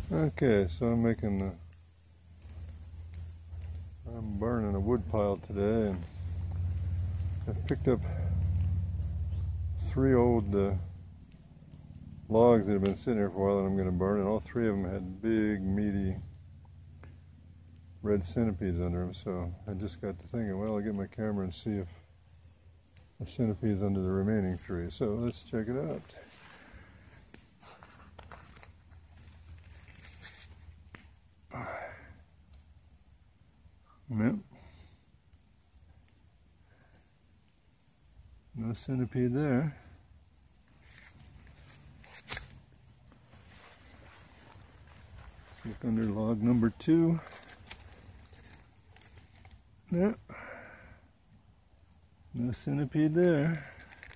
Okay, so I'm burning a wood pile today, and I've picked up 3 old logs that have been sitting here for a while that I'm going to burn, and all 3 of them had big, meaty red centipedes under them. So I just got to thinking, well, I'll get my camera and see if the centipede's under the remaining 3. So let's check it out. Yep. No centipede there. Let's look under log number 2. Yep. No centipede there.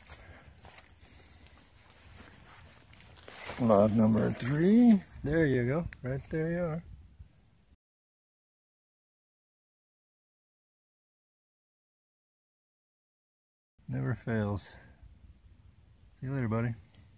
Log number 3. There you go. Right there you are. Never fails. See you later, buddy.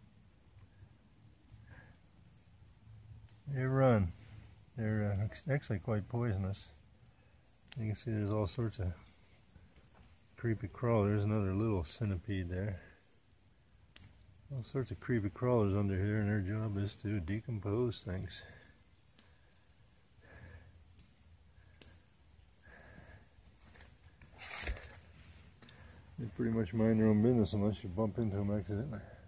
They run. They're actually quite poisonous. You can see there's all sorts of creepy crawlers. There's another little centipede there. All sorts of creepy crawlers under here, and their job is to decompose things. They pretty much mind their own business unless you bump into them accidentally.